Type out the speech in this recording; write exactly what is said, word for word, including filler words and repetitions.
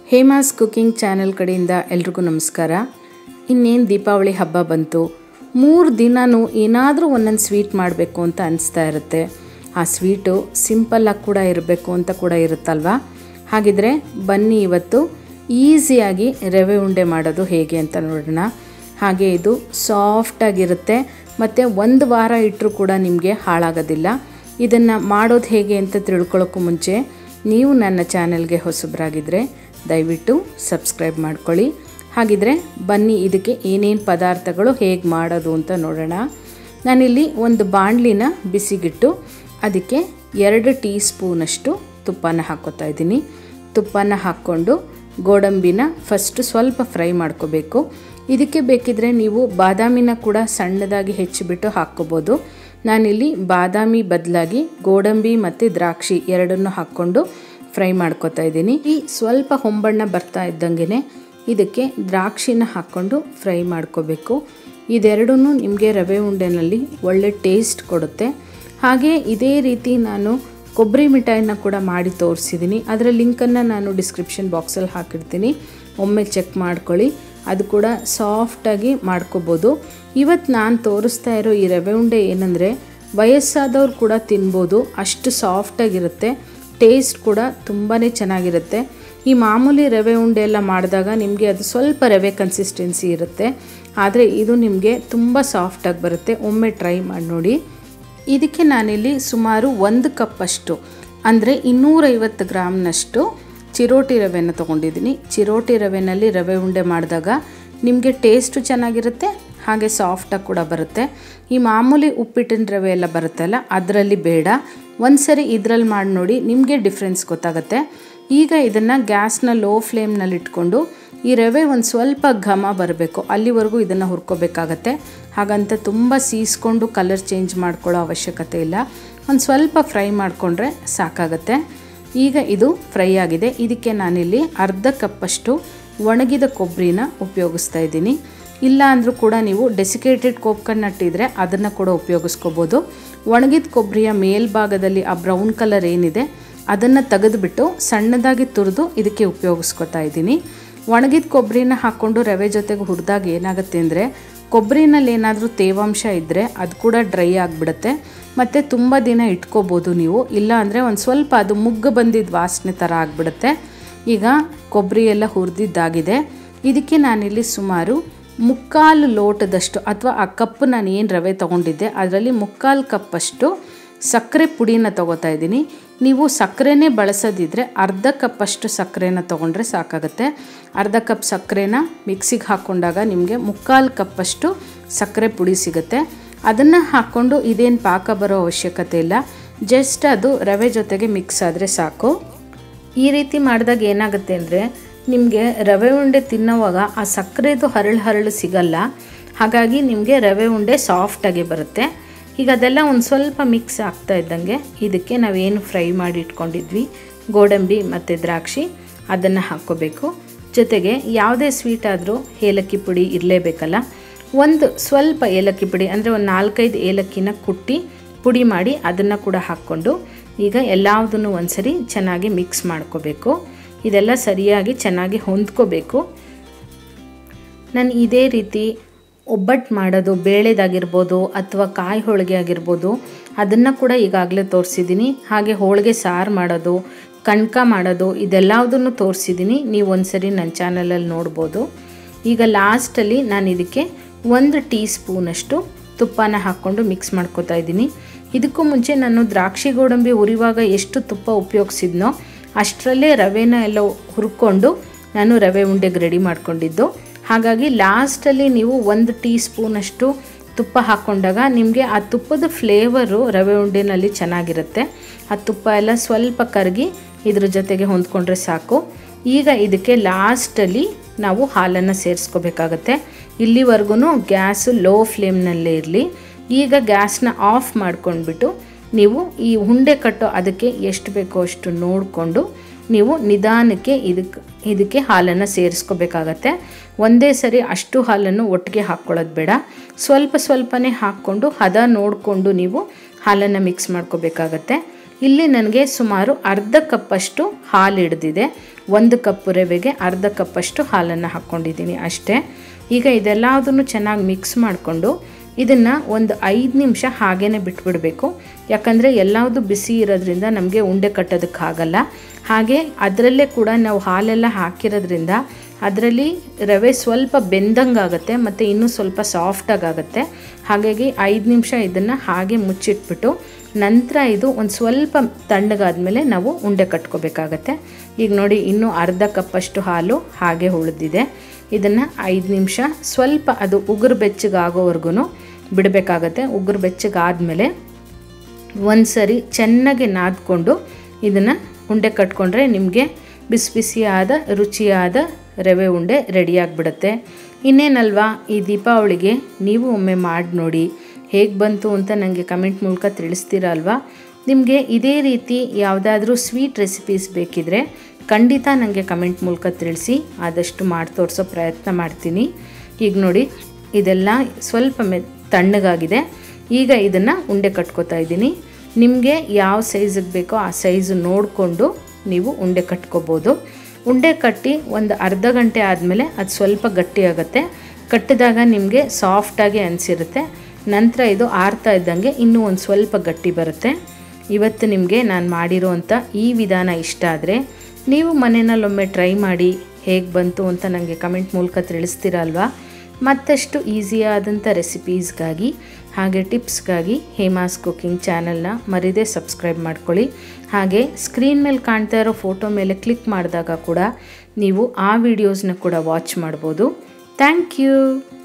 Hema's cooking channel ಕಡೆಯಿಂದ ಎಲ್ರಿಗೂ ನಮಸ್ಕಾರ. ಇನ್ನೇನು ದೀಪಾವಳಿ ಹಬ್ಬ ಬಂತು. ಮೂರು ದಿನವೂ ಏನಾದರೂ ಒಂದೊಂದು ಸ್ವೀಟ್ ಮಾಡಬೇಕು ಅಂತ ಅನಿಸ್ತಾ ಇರುತ್ತೆ. ಆ ಸ್ವೀಟು ಸಿಂಪಲ್ಲಾಗಿ ಕೂಡ ಇರಬೇಕು ಅಂತ ಕೂಡ ಇರುತ್ತಲ್ವ. ಹಾಗಿದ್ರೆ ಬನ್ನಿ ಇವತ್ತು ಈಸಿಯಾಗಿ ರವೆ ಉಂಡೆ ಮಾಡೋದು ಹೇಗೆ ಅಂತ ನೋಡೋಣ. ಹಾಗೆ ಇದು ಸಾಫ್ಟಾಗಿರುತ್ತೆ ಮತ್ತು ಒಂದು ವಾರ ಇಟ್ಟರೂ ಕೂಡ ನಿಮಗೆ ಹಾಳಾಗೋದಿಲ್ಲ. ಇದನ್ನು ಮಾಡೋದು ಹೇಗೆ ಅಂತ ತಿಳ್ಕೊಳ್ಳೋಕ್ಕೂ ಮುಂಚೆ ನೀವು ನನ್ನ ಚಾನೆಲ್ಗೆ ಹೊಸಬರಾಗಿದ್ದರೆ ದಯವಿಟ್ಟು ಸಬ್ಸ್ಕ್ರೈಬ್ ಮಾಡ್ಕೊಳ್ಳಿ. ಹಾಗಿದ್ರೆ ಬನ್ನಿ ಇದಕ್ಕೆ ಏನೇನು ಪದಾರ್ಥಗಳು ಹೇಗೆ ಮಾಡೋದು ಅಂತ ನೋಡೋಣ. ನಾನಿಲ್ಲಿ ಒಂದು ಬಾಣಲಿನ ಬಿಸಿಗಿಟ್ಟು ಅದಕ್ಕೆ ಎರಡು ಟೀ ಸ್ಪೂನಷ್ಟು ತುಪ್ಪನ ಹಾಕ್ಕೋತಾ ಇದ್ದೀನಿ. ತುಪ್ಪನ ಹಾಕ್ಕೊಂಡು ಗೋಡಂಬಿನ ಫಸ್ಟು ಸ್ವಲ್ಪ ಫ್ರೈ ಮಾಡ್ಕೋಬೇಕು. ಇದಕ್ಕೆ ಬೇಕಿದ್ರೆ ನೀವು ಬಾದಾಮಿನ ಕೂಡ ಸಣ್ಣದಾಗಿ ಹೆಚ್ಚಿಬಿಟ್ಟು ಹಾಕ್ಕೋಬೋದು. ನಾನಿಲ್ಲಿ ಬಾದಾಮಿ ಬದಲಾಗಿ ಗೋಡಂಬಿ ಮತ್ತು ದ್ರಾಕ್ಷಿ ಎರಡನ್ನೂ ಹಾಕ್ಕೊಂಡು ಫ್ರೈ ಮಾಡ್ಕೋತಾ ಇದ್ದೀನಿ. ಈ ಸ್ವಲ್ಪ ಹೊಂಬಣ್ಣ ಬರ್ತಾ ಇದ್ದಂಗೆ ಇದಕ್ಕೆ ದ್ರಾಕ್ಷಿನ ಹಾಕ್ಕೊಂಡು ಫ್ರೈ ಮಾಡ್ಕೋಬೇಕು. ಇದೆರಡೂ ನಿಮಗೆ ರವೆ ಉಂಡೆನಲ್ಲಿ ಒಳ್ಳೆ ಟೇಸ್ಟ್ ಕೊಡುತ್ತೆ. ಹಾಗೆ ಇದೇ ರೀತಿ ನಾನು ಕೊಬ್ಬರಿ ಮಿಠಾಯಿನ ಕೂಡ ಮಾಡಿ ತೋರಿಸಿದ್ದೀನಿ. ಅದರ ಲಿಂಕನ್ನು ನಾನು ಡಿಸ್ಕ್ರಿಪ್ಷನ್ ಬಾಕ್ಸಲ್ಲಿ ಹಾಕಿರ್ತೀನಿ, ಒಮ್ಮೆ ಚೆಕ್ ಮಾಡ್ಕೊಳ್ಳಿ. ಅದು ಕೂಡ ಸಾಫ್ಟಾಗಿ ಮಾಡ್ಕೋಬೋದು. ಇವತ್ತು ನಾನು ತೋರಿಸ್ತಾ ಇರೋ ಈ ರವೆ ಉಂಡೆ ಏನಂದರೆ ವಯಸ್ಸಾದವ್ರು ಕೂಡ ತಿನ್ಬೋದು, ಅಷ್ಟು ಸಾಫ್ಟಾಗಿರುತ್ತೆ. ಟೇಸ್ಟ್ ಕೂಡ ತುಂಬಾ ಚೆನ್ನಾಗಿರುತ್ತೆ. ಈ ಮಾಮೂಲಿ ರವೆ ಉಂಡೆ ಎಲ್ಲ ಮಾಡಿದಾಗ ನಿಮಗೆ ಅದು ಸ್ವಲ್ಪ ರವೆ ಕನ್ಸಿಸ್ಟೆನ್ಸಿ ಇರುತ್ತೆ, ಆದರೆ ಇದು ನಿಮಗೆ ತುಂಬ ಸಾಫ್ಟಾಗಿ ಬರುತ್ತೆ. ಒಮ್ಮೆ ಟ್ರೈ ಮಾಡಿ ನೋಡಿ. ಇದಕ್ಕೆ ನಾನಿಲ್ಲಿ ಸುಮಾರು ಒಂದು ಕಪ್ಪಷ್ಟು ಅಂದರೆ ಇನ್ನೂರೈವತ್ತು ಗ್ರಾಮ್ನಷ್ಟು ಚಿರೋಟಿ ರವೆನ ತೊಗೊಂಡಿದ್ದೀನಿ. ಚಿರೋಟಿ ರವೆನಲ್ಲಿ ರವೆ ಉಂಡೆ ಮಾಡಿದಾಗ ನಿಮಗೆ ಟೇಸ್ಟು ಚೆನ್ನಾಗಿರುತ್ತೆ, ಹಾಗೆ ಸಾಫ್ಟಾಗಿ ಕೂಡ ಬರುತ್ತೆ. ಈ ಮಾಮೂಲಿ ಉಪ್ಪಿಟ್ಟಿನ ರವೆ ಎಲ್ಲ ಬರುತ್ತಲ್ಲ ಅದರಲ್ಲಿ ಬೇಡ. ಒಂದು ಸರಿ ಇದರಲ್ಲಿ ಮಾಡಿ ನೋಡಿ, ನಿಮಗೆ ಡಿಫ್ರೆನ್ಸ್ ಗೊತ್ತಾಗುತ್ತೆ. ಈಗ ಇದನ್ನು ಗ್ಯಾಸ್ನ ಲೋ ಫ್ಲೇಮ್ನಲ್ಲಿ ಇಟ್ಕೊಂಡು ಈ ರವೆ ಒಂದು ಸ್ವಲ್ಪ ಘಮ ಬರಬೇಕು ಅಲ್ಲಿವರೆಗೂ ಇದನ್ನು ಹುರ್ಕೋಬೇಕಾಗತ್ತೆ. ಹಾಗಂತ ತುಂಬ ಸೀಸ್ಕೊಂಡು ಕಲರ್ ಚೇಂಜ್ ಮಾಡ್ಕೊಳ್ಳೋ ಅವಶ್ಯಕತೆ ಇಲ್ಲ. ಒಂದು ಸ್ವಲ್ಪ ಫ್ರೈ ಮಾಡಿಕೊಂಡ್ರೆ ಸಾಕಾಗತ್ತೆ. ಈಗ ಇದು ಫ್ರೈ ಆಗಿದೆ. ಇದಕ್ಕೆ ನಾನಿಲ್ಲಿ ಅರ್ಧ ಕಪ್ಪಷ್ಟು ಒಣಗಿದ ಕೊಬ್ಬರಿನ ಉಪಯೋಗಿಸ್ತಾ ಇದ್ದೀನಿ. ಇಲ್ಲ ಅಂದರೂ ಕೂಡ ನೀವು ಡೆಸಿಕೇಟೆಡ್ ಕೋಕೋನಟ್ ಇದ್ದರೆ ಅದನ್ನು ಕೂಡ ಉಪಯೋಗಿಸ್ಕೋಬೋದು. ಒಣಗಿದ ಕೊಬ್ಬರಿಯ ಮೇಲ್ಭಾಗದಲ್ಲಿ ಆ ಬ್ರೌನ್ ಕಲರ್ ಏನಿದೆ ಅದನ್ನು ತೆಗೆದುಬಿಟ್ಟು ಸಣ್ಣದಾಗಿ ತುರಿದು ಇದಕ್ಕೆ ಉಪಯೋಗಿಸ್ಕೊತಾ ಇದ್ದೀನಿ. ಒಣಗಿದ ಕೊಬ್ಬರಿನ ಹಾಕ್ಕೊಂಡು ರವೆ ಜೊತೆಗೆ ಹುರಿದಾಗ ಏನಾಗುತ್ತೆ ಅಂದರೆ ಕೊಬ್ಬರಿನಲ್ಲಿ ಏನಾದರೂ ತೇವಾಂಶ ಇದ್ದರೆ ಅದು ಕೂಡ ಡ್ರೈ ಆಗಿಬಿಡುತ್ತೆ ಮತ್ತು ತುಂಬ ದಿನ ಇಟ್ಕೋಬೋದು ನೀವು. ಇಲ್ಲ ಅಂದರೆ ಒಂದು ಸ್ವಲ್ಪ ಅದು ಮುಗ್ಗು ಬಂದಿದ್ದ ವಾಸನೆ ಥರ ಆಗಿಬಿಡುತ್ತೆ. ಈಗ ಕೊಬ್ಬರಿ ಎಲ್ಲ ಹುರಿದಿದ್ದಾಗಿದೆ. ಇದಕ್ಕೆ ನಾನಿಲ್ಲಿ ಸುಮಾರು ಮುಕ್ಕಾಲು ಲೋಟದಷ್ಟು ಅಥವಾ ಆ ಕಪ್ ನಾನು ಏನು ರವೆ ತೊಗೊಂಡಿದ್ದೆ ಅದರಲ್ಲಿ ಮುಕ್ಕಾಲು ಕಪ್ಪಷ್ಟು ಸಕ್ಕರೆ ಪುಡಿನ ತೊಗೋತಾ ಇದ್ದೀನಿ. ನೀವು ಸಕ್ಕರೆನೇ ಬಳಸೋದಿದ್ದರೆ ಅರ್ಧ ಕಪ್ಪಷ್ಟು ಸಕ್ಕರೆನ ತೊಗೊಂಡ್ರೆ ಸಾಕಾಗುತ್ತೆ. ಅರ್ಧ ಕಪ್ ಸಕ್ಕರೆನ ಮಿಕ್ಸಿಗೆ ಹಾಕ್ಕೊಂಡಾಗ ನಿಮಗೆ ಮುಕ್ಕಾಲು ಕಪ್ಪಷ್ಟು ಸಕ್ಕರೆ ಪುಡಿ ಸಿಗುತ್ತೆ. ಅದನ್ನು ಹಾಕ್ಕೊಂಡು ಇದೇನು ಪಾಕ ಬರೋ ಅವಶ್ಯಕತೆ ಇಲ್ಲ, ಜಸ್ಟ್ ಅದು ರವೆ ಜೊತೆಗೆ ಮಿಕ್ಸ್ ಆದರೆ ಸಾಕು. ಈ ರೀತಿ ಮಾಡಿದಾಗ ಏನಾಗುತ್ತೆ ಅಂದರೆ ನಿಮಗೆ ರವೆ ಉಂಡೆ ತಿನ್ನೋವಾಗ ಆ ಸಕ್ಕರೆದು ಹರಳು ಹರಳು ಸಿಗಲ್ಲ. ಹಾಗಾಗಿ ನಿಮಗೆ ರವೆ ಉಂಡೆ ಸಾಫ್ಟಾಗಿ ಬರುತ್ತೆ. ಈಗ ಅದೆಲ್ಲ ಒಂದು ಸ್ವಲ್ಪ ಮಿಕ್ಸ್ ಆಗ್ತಾ ಇದ್ದಂಗೆ ಇದಕ್ಕೆ ನಾವೇನು ಫ್ರೈ ಮಾಡಿ ಇಟ್ಕೊಂಡಿದ್ವಿ ಗೋಡಂಬಿ ಮತ್ತು ದ್ರಾಕ್ಷಿ ಅದನ್ನು ಹಾಕ್ಕೋಬೇಕು. ಜೊತೆಗೆ ಯಾವುದೇ ಸ್ವೀಟ್ ಆದರೂ ಏಲಕ್ಕಿ ಪುಡಿ ಇರಲೇಬೇಕಲ್ಲ. ಒಂದು ಸ್ವಲ್ಪ ಏಲಕ್ಕಿ ಪುಡಿ ಅಂದರೆ ಒಂದು ನಾಲ್ಕೈದು ಏಲಕ್ಕಿನ ಕುಟ್ಟಿ ಪುಡಿ ಮಾಡಿ ಅದನ್ನು ಕೂಡ ಹಾಕ್ಕೊಂಡು ಈಗ ಎಲ್ಲದನ್ನು ಒಂದು ಸರಿ ಚೆನ್ನಾಗಿ ಮಿಕ್ಸ್ ಮಾಡ್ಕೋಬೇಕು. ಇದೆಲ್ಲ ಸರಿಯಾಗಿ ಚೆನ್ನಾಗಿ ಹೊಂದ್ಕೋಬೇಕು. ನಾನು ಇದೇ ರೀತಿ ಒಬ್ಬಟ್ಟು ಮಾಡೋದು, ಬೇಳೆದಾಗಿರ್ಬೋದು ಅಥವಾ ಕಾಯಿ ಹೋಳಿಗೆ ಆಗಿರ್ಬೋದು ಅದನ್ನು ಕೂಡ ಈಗಾಗಲೇ ತೋರಿಸಿದ್ದೀನಿ. ಹಾಗೆ ಹೋಳಿಗೆ ಸಾರು ಮಾಡೋದು, ಕಣ್ಕ ಮಾಡೋದು ಇದೆಲ್ಲದನ್ನು ತೋರಿಸಿದ್ದೀನಿ. ನೀವು ಒಂದು ಸರಿ ನನ್ನ ಚಾನಲಲ್ಲಿ ನೋಡ್ಬೋದು. ಈಗ ಲಾಸ್ಟಲ್ಲಿ ನಾನು ಇದಕ್ಕೆ ಒಂದು ಟೀ ಸ್ಪೂನಷ್ಟು ತುಪ್ಪನ ಹಾಕ್ಕೊಂಡು ಮಿಕ್ಸ್ ಮಾಡ್ಕೋತಾ ಇದ್ದೀನಿ. ಇದಕ್ಕೂ ಮುಂಚೆ ನಾನು ದ್ರಾಕ್ಷಿ ಗೋಡಂಬಿ ಹುರಿಯುವಾಗ ಎಷ್ಟು ತುಪ್ಪ ಉಪಯೋಗಿಸಿದ್ನೋ ಅಷ್ಟರಲ್ಲೇ ರವೆನ ಎಲ್ಲ ಹುರ್ಕೊಂಡು ನಾನು ರವೆ ಉಂಡೆಗೆ ರೆಡಿ ಮಾಡ್ಕೊಂಡಿದ್ದು. ಹಾಗಾಗಿ ಲಾಸ್ಟಲ್ಲಿ ನೀವು ಒಂದು ಟೀ ಸ್ಪೂನಷ್ಟು ತುಪ್ಪ ಹಾಕ್ಕೊಂಡಾಗ ನಿಮಗೆ ಆ ತುಪ್ಪದ ಫ್ಲೇವರು ರವೆ ಉಂಡೆನಲ್ಲಿ ಚೆನ್ನಾಗಿರುತ್ತೆ. ಆ ತುಪ್ಪ ಎಲ್ಲ ಸ್ವಲ್ಪ ಕರಗಿ ಇದ್ರ ಜೊತೆಗೆ ಹೊಂದ್ಕೊಂಡ್ರೆ ಸಾಕು. ಈಗ ಇದಕ್ಕೆ ಲಾಸ್ಟಲ್ಲಿ ನಾವು ಹಾಲನ್ನು ಸೇರಿಸ್ಕೋಬೇಕಾಗತ್ತೆ. ಇಲ್ಲಿವರೆಗೂ ಗ್ಯಾಸು ಲೋ ಫ್ಲೇಮ್ನಲ್ಲೇ ಇರಲಿ. ಈಗ ಗ್ಯಾಸ್ನ ಆಫ್ ಮಾಡ್ಕೊಂಡ್ಬಿಟ್ಟು ನೀವು ಈ ಉಂಡೆ ಕಟ್ಟೋ ಅದಕ್ಕೆ ಎಷ್ಟು ಬೇಕೋ ಅಷ್ಟು ನೋಡಿಕೊಂಡು ನೀವು ನಿಧಾನಕ್ಕೆ ಇದಕ್ಕೆ ಇದಕ್ಕೆ ಹಾಲನ್ನು ಸೇರಿಸ್ಕೋಬೇಕಾಗತ್ತೆ. ಒಂದೇ ಸರಿ ಅಷ್ಟು ಹಾಲನ್ನು ಒಟ್ಟಿಗೆ ಹಾಕ್ಕೊಳ್ಳೋದು ಬೇಡ, ಸ್ವಲ್ಪ ಸ್ವಲ್ಪನೇ ಹಾಕ್ಕೊಂಡು ಹದ ನೋಡಿಕೊಂಡು ನೀವು ಹಾಲನ್ನು ಮಿಕ್ಸ್ ಮಾಡ್ಕೋಬೇಕಾಗತ್ತೆ. ಇಲ್ಲಿ ನನಗೆ ಸುಮಾರು ಅರ್ಧ ಕಪ್ಪಷ್ಟು ಹಾಲು ಹಿಡಿದಿದೆ. ಒಂದು ಕಪ್ ರವೆಗೆ ಅರ್ಧ ಕಪ್ಪಷ್ಟು ಹಾಲನ್ನು ಹಾಕ್ಕೊಂಡಿದ್ದೀನಿ ಅಷ್ಟೇ. ಈಗ ಇದೆಲ್ಲದನ್ನು ಚೆನ್ನಾಗಿ ಮಿಕ್ಸ್ ಮಾಡಿಕೊಂಡು ಇದನ್ನು ಒಂದು ಐದು ನಿಮಿಷ ಹಾಗೇ ಬಿಟ್ಬಿಡಬೇಕು. ಯಾಕಂದರೆ ಎಲ್ಲವುದು ಬಿಸಿ ಇರೋದ್ರಿಂದ ನಮಗೆ ಉಂಡೆ ಕಟ್ಟೋದಕ್ಕಾಗಲ್ಲ. ಹಾಗೆ ಅದರಲ್ಲೇ ಕೂಡ ನಾವು ಹಾಲೆಲ್ಲ ಹಾಕಿರೋದ್ರಿಂದ ಅದರಲ್ಲಿ ರವೆ ಸ್ವಲ್ಪ ಬೆಂದಂಗಾಗುತ್ತೆ ಮತ್ತು ಇನ್ನೂ ಸ್ವಲ್ಪ ಸಾಫ್ಟಾಗುತ್ತೆ. ಹಾಗಾಗಿ ಐದು ನಿಮಿಷ ಇದನ್ನು ಹಾಗೆ ಮುಚ್ಚಿಟ್ಬಿಟ್ಟು ನಂತರ ಇದು ಒಂದು ಸ್ವಲ್ಪ ತಣ್ಣಗಾದ್ಮೇಲೆ ನಾವು ಉಂಡೆ ಕಟ್ಕೋಬೇಕಾಗತ್ತೆ. ಈಗ ನೋಡಿ ಇನ್ನೂ ಅರ್ಧ ಕಪ್ಪಷ್ಟು ಹಾಲು ಹಾಗೆ ಉಳಿದಿದೆ. ಇದನ್ನು ಐದು ನಿಮಿಷ ಸ್ವಲ್ಪ ಅದು ಉಗುರು ಬೆಚ್ಚಗಾಗೋವರೆಗೂ ಬಿಡಬೇಕಾಗತ್ತೆ. ಉಗುರು ಬೆಚ್ಚಗಾದಮೇಲೆ ಒಂದು ಸರಿ ಚೆನ್ನಾಗಿ ನಾದ್ಕೊಂಡು ಇದನ್ನು ಉಂಡೆ ಕಟ್ಕೊಂಡ್ರೆ ನಿಮಗೆ ಬಿಸಿ ಬಿಸಿಯಾದ ರುಚಿಯಾದ ರವೆ ಉಂಡೆ ರೆಡಿಯಾಗಿಬಿಡುತ್ತೆ. ಇನ್ನೇನಲ್ವಾ, ಈ ದೀಪಾವಳಿಗೆ ನೀವು ಒಮ್ಮೆ ಮಾಡಿ ನೋಡಿ, ಹೇಗೆ ಬಂತು ಅಂತ ನನಗೆ ಕಮೆಂಟ್ ಮೂಲಕ ತಿಳಿಸ್ತೀರಾ ಅಲ್ವಾ. ನಿಮಗೆ ಇದೇ ರೀತಿ ಯಾವುದಾದ್ರೂ ಸ್ವೀಟ್ ರೆಸಿಪೀಸ್ ಬೇಕಿದ್ರೆ ಖಂಡಿತ ನನಗೆ ಕಮೆಂಟ್ ಮೂಲಕ ತಿಳಿಸಿ, ಆದಷ್ಟು ಮಾಡಿ ತೋರಿಸೋ ಪ್ರಯತ್ನ ಮಾಡ್ತೀನಿ. ಈಗ ನೋಡಿ ಇದೆಲ್ಲ ಸ್ವಲ್ಪ ಮೆ ತಣ್ಣಗಾಗಿದೆ. ಈಗ ಇದನ್ನು ಉಂಡೆ ಕಟ್ಕೋತಾ ಇದ್ದೀನಿ. ನಿಮಗೆ ಯಾವ ಸೈಜಿಗೆ ಬೇಕೋ ಆ ಸೈಜು ನೋಡಿಕೊಂಡು ನೀವು ಉಂಡೆ ಕಟ್ಕೋಬೋದು. ಉಂಡೆ ಕಟ್ಟಿ ಒಂದು ಅರ್ಧ ಗಂಟೆ ಆದಮೇಲೆ ಅದು ಸ್ವಲ್ಪ ಗಟ್ಟಿಯಾಗುತ್ತೆ. ಕಟ್ಟಿದಾಗ ನಿಮಗೆ ಸಾಫ್ಟಾಗಿ ಅನಿಸಿರುತ್ತೆ. ನಂತರ ಇದು ಆರ್ತಾ ಇದ್ದಂಗೆ ಇನ್ನೂ ಒಂದು ಸ್ವಲ್ಪ ಗಟ್ಟಿ ಬರುತ್ತೆ. ಇವತ್ತು ನಿಮಗೆ ನಾನು ಮಾಡಿರೋವಂಥ ಈ ವಿಧಾನ ಇಷ್ಟ ಆದರೆ ನೀವು ಮನೆಯಲ್ಲೊಮ್ಮೆ ಟ್ರೈ ಮಾಡಿ ಹೇಗೆ ಬಂತು ಅಂತ ನನಗೆ ಕಮೆಂಟ್ ಮೂಲಕ ತಿಳಿಸ್ತೀರಲ್ವಾ. ಮತ್ತಷ್ಟು ಈಸಿಯಾದಂಥ ರೆಸಿಪೀಸ್ಗಾಗಿ ಹಾಗೆ ಟಿಪ್ಸ್ಗಾಗಿ ಹೇಮಾಸ್ ಕುಕಿಂಗ್ ಚಾನಲ್ನ ಮರೀದೆ ಸಬ್ಸ್ಕ್ರೈಬ್ ಮಾಡ್ಕೊಳ್ಳಿ. ಹಾಗೆ ಸ್ಕ್ರೀನ್ ಮೇಲೆ ಕಾಣ್ತಾ ಇರೋ ಫೋಟೋ ಮೇಲೆ ಕ್ಲಿಕ್ ಮಾಡಿದಾಗ ಕೂಡ ನೀವು ಆ ವಿಡಿಯೋಸ್ನ ಕೂಡ ವಾಚ್ ಮಾಡ್ಬೋದು. Thank you.